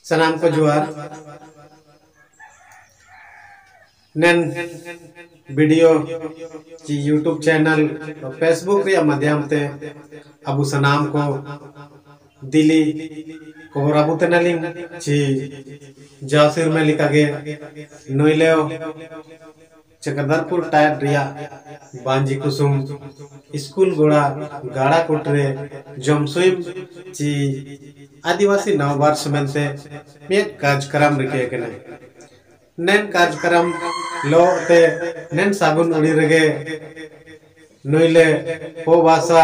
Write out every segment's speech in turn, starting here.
सनाम को जुआर नन वीडियो ची यूट्यूब चैनल और फेसबुक रे माध्यम ते अबु सनाम को दिली को राबु तनालिंग ची जासिर में लिखा गे नोइलेओ चक्रधरपुर टायर रिया बांजी कुसुम स्कूल गोड़ा गाड़ा कुटरे जमसुइम ची आदिवासी नववर्ष मेंते मेट कार्यक्रम रिके कने नेन कार्यक्रम लो ते नेन सागुन उड़ी रगे नोइले हो भाषा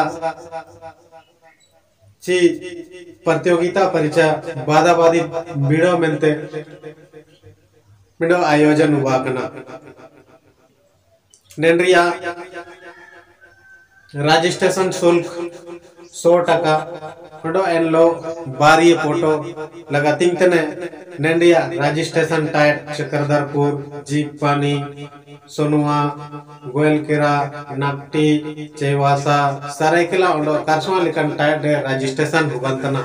ची प्रतियोगिता परिचय बादाबादी बीड़ो मेंते मिडो आयोजन हुआ कना नेनरिया रजिस्ट्रेशन शुल्क 100 टका मिडो एन लो बारी फोटो लगा तिंगतने नेनरिया रजिस्ट्रेशन टाइट चक्रधरपुर जीप पानी सोनुआ गोयलकेरा नागटी चेवासा सरायकेला ओंडो कारसवा लिकन टाइट रजिस्ट्रेशन हुबंतना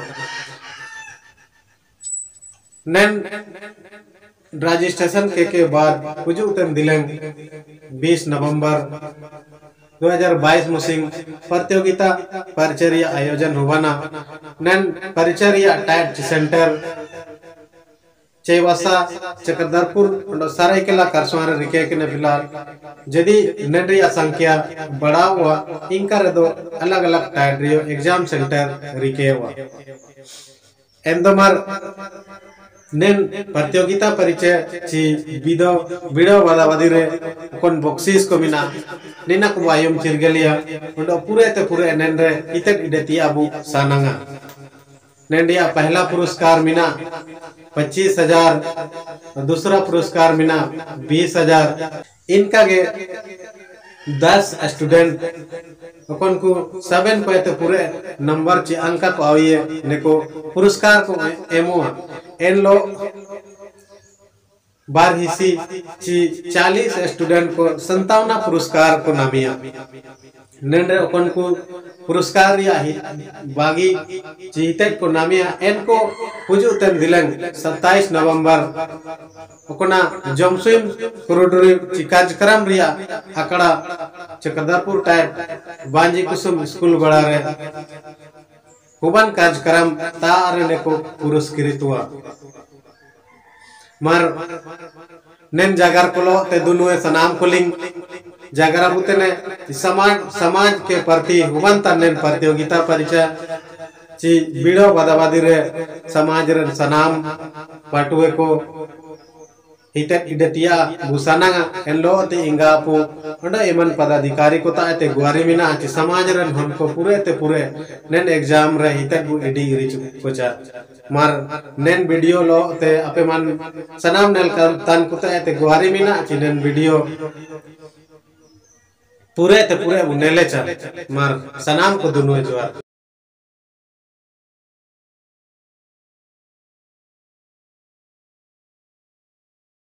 नेन रजिस्ट्रेशन के बाद हुजूतन दिलें 20 नवंबर 2022 मुसिंग प्रतियोगिता परिचय आयोजन हुआना नन परिचय टाइट सेंटर चेवासा चक्रधरपुर सरायकेला कारसवा रिके के फिलहाल यदि नेनरिया संख्या बढ़ा हुआ इनका दो अलग अलग टाइट रियो एग्जाम सेंटर रिके हुआ एंदोमर नेन प्रतियोगिता परिचय ची बिदो बिडो वादावादी रे कोन बॉक्सिस को मिना निना को आयम चिरगलिया उडो पूरे ते पूरे नेन रे इतक इडती अबु सानंगा नेंडिया पहला पुरस्कार मिना 25,000 दूसरा पुरस्कार मिना 20,000 इनका गे 10 स्टूडेंट अपन को सबन को ते पूरे नंबर ची अंक को आविए neko पुरस्कार को एमो एन लो बार हिस्सी ची 40 स्टूडेंट को 57 पुरस्कार को नामिया नेंडे अपन को पुरस्कार या बागी चीतेट को नामिया एन को हुजूतन दिलंग 27 नवंबर ओकना जमसुइम कुरुडुरी ची कार्यक्रम रिया आकड़ा चक्रधरपुर टाइप बांजी कुसुम स्कूल गड़ा रे हुबन कार्यक्रम तारे ने को पुरस्कृत हुआ मार नेन जागर कोलो ते दुनुए सनाम कोलिंग जागरा बुते ने समाज के प्रति हुबन तनेन प्रतियोगिता परिचय ची बीड़ो बादाबादी रे समाज रे सनाम पाटुए को हिते इडतिया बुसाना एनलो ते इंगापु ओंडो एमन पदाधिकारी को ताते गुआरी मिना ची समाज रे हन को पूरे ते पूरे नेन एग्जाम रे हिते बु इडी रिच कोचा मार नेन वीडियो लो ते अपे मन सनाम नेल तन को ताते गुआरी मिना ची नेन वीडियो पूरे ते पूरे नेले चा मार सनाम को दुनु जुआर।